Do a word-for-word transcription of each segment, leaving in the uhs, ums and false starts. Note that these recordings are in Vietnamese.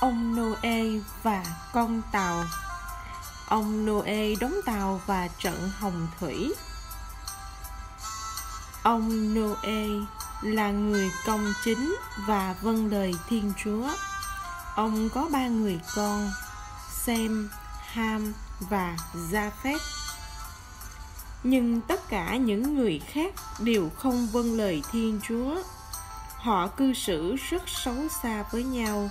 Ông Noe và con tàu. Ông Noe đóng tàu và trận hồng thủy. Ông Noe là người công chính và vâng lời Thiên Chúa. Ông có ba người con, Sem, Ham và Japheth. Nhưng tất cả những người khác đều không vâng lời Thiên Chúa. Họ cư xử rất xấu xa với nhau.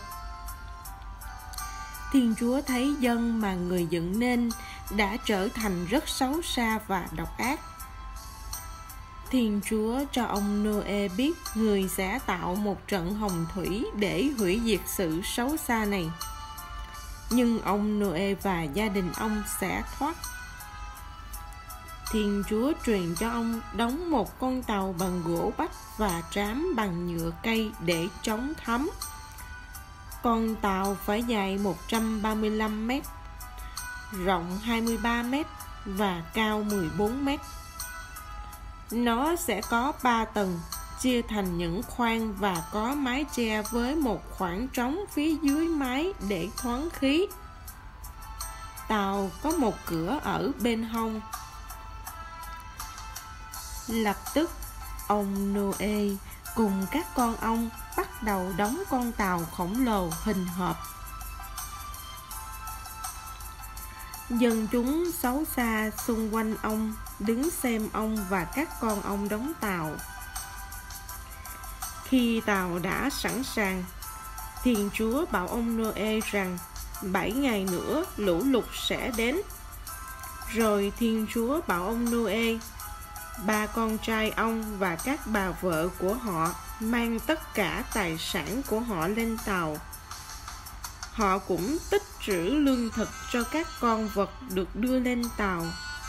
Thiên Chúa thấy dân mà người dựng nên đã trở thành rất xấu xa và độc ác. Thiên Chúa cho ông Noe biết người sẽ tạo một trận hồng thủy để hủy diệt sự xấu xa này. Nhưng ông Noe và gia đình ông sẽ thoát. Thiên Chúa truyền cho ông đóng một con tàu bằng gỗ bách và trám bằng nhựa cây để chống thấm. Con tàu phải dài một trăm ba mươi lăm mét, rộng hai mươi ba mét và cao mười bốn mét. Nó sẽ có ba tầng, chia thành những khoang và có mái che với một khoảng trống phía dưới mái để thoáng khí. Tàu có một cửa ở bên hông. Lập tức, ông Noe cùng các con ông bắt đầu đóng con tàu khổng lồ hình hộp. Dân chúng xấu xa xung quanh ông đứng xem ông và các con ông đóng tàu. Khi tàu đã sẵn sàng, Thiên Chúa bảo ông Noe rằng bảy ngày nữa lũ lụt sẽ đến. Rồi Thiên Chúa bảo ông Noe, ba con trai ông và các bà vợ của họ mang tất cả tài sản của họ lên tàu. Họ cũng tích trữ lương thực cho các con vật được đưa lên tàu.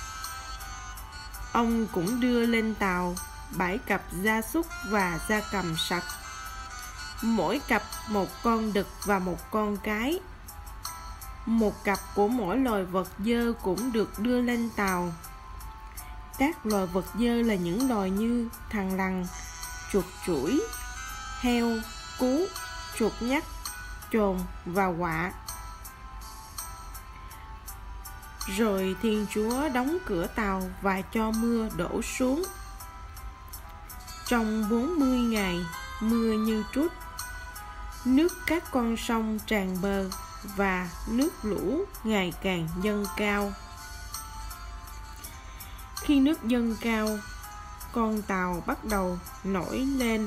Ông cũng đưa lên tàu bảy cặp gia súc và gia cầm sạch, mỗi cặp một con đực và một con cái. Một cặp của mỗi loài vật dơ cũng được đưa lên tàu. Các loài vật dơ là những loài như thằn lằn, chuột chủi, heo, cú, chuột nhắt, chồn và quạ. Rồi Thiên Chúa đóng cửa tàu và cho mưa đổ xuống. Trong bốn mươi ngày, mưa như trút. Nước các con sông tràn bờ và nước lũ ngày càng dâng cao. Khi nước dâng cao, con tàu bắt đầu nổi lên.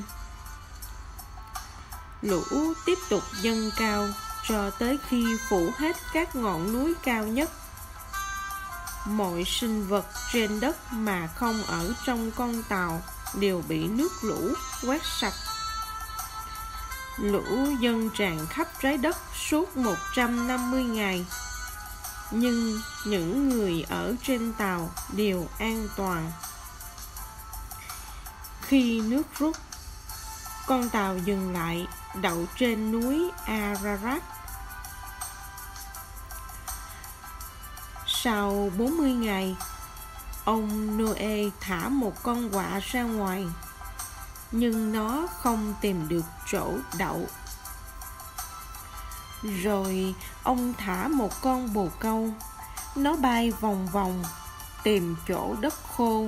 Lũ tiếp tục dâng cao cho tới khi phủ hết các ngọn núi cao nhất. Mọi sinh vật trên đất mà không ở trong con tàu đều bị nước lũ quét sạch. Lũ dâng tràn khắp trái đất suốt một trăm năm mươi ngày. Nhưng những người ở trên tàu đều an toàn. Khi nước rút, con tàu dừng lại đậu trên núi Ararat. Sau bốn mươi ngày, ông Noe thả một con quạ ra ngoài, nhưng nó không tìm được chỗ đậu. Rồi ông thả một con bồ câu, nó bay vòng vòng tìm chỗ đất khô,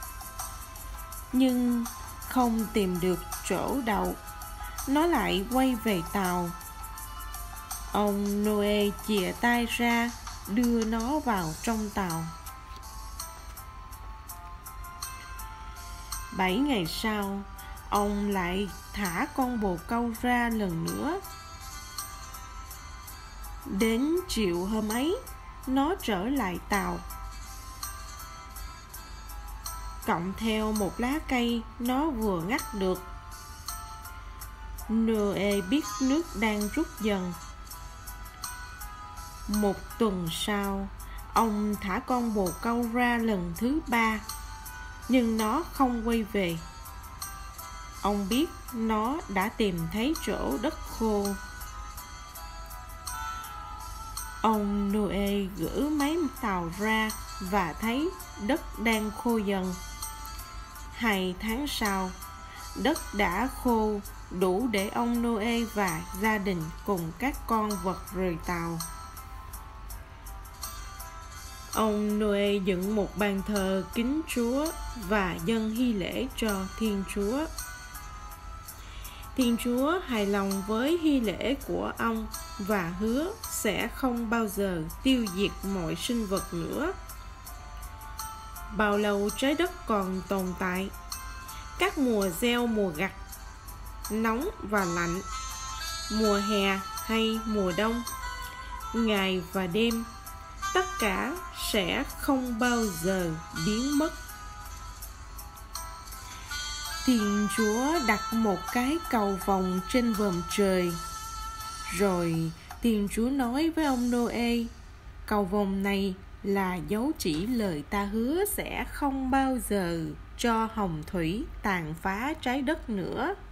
nhưng không tìm được chỗ đậu. Nó lại quay về tàu. Ông Noe chìa tay ra đưa nó vào trong tàu. Bảy ngày sau, ông lại thả con bồ câu ra lần nữa. Đến chiều hôm ấy, nó trở lại tàu, cộng theo một lá cây nó vừa ngắt được. Noe biết nước đang rút dần. Một tuần sau, ông thả con bồ câu ra lần thứ ba, nhưng nó không quay về. Ông biết nó đã tìm thấy chỗ đất khô. Ông Noe gỡ máy tàu ra và thấy đất đang khô dần. Hai tháng sau, đất đã khô đủ để ông Noe và gia đình cùng các con vật rời tàu. Ông Noe dựng một bàn thờ kính Chúa và dâng hy lễ cho Thiên Chúa. Thiên Chúa hài lòng với hy lễ của ông và hứa sẽ không bao giờ tiêu diệt mọi sinh vật nữa. Bao lâu trái đất còn tồn tại, các mùa gieo mùa gặt, nóng và lạnh, mùa hè hay mùa đông, ngày và đêm, tất cả sẽ không bao giờ biến mất. Thiên Chúa đặt một cái cầu vồng trên vòm trời. Rồi Thiên Chúa nói với ông Noe, cầu vồng này là dấu chỉ lời ta hứa sẽ không bao giờ cho hồng thủy tàn phá trái đất nữa.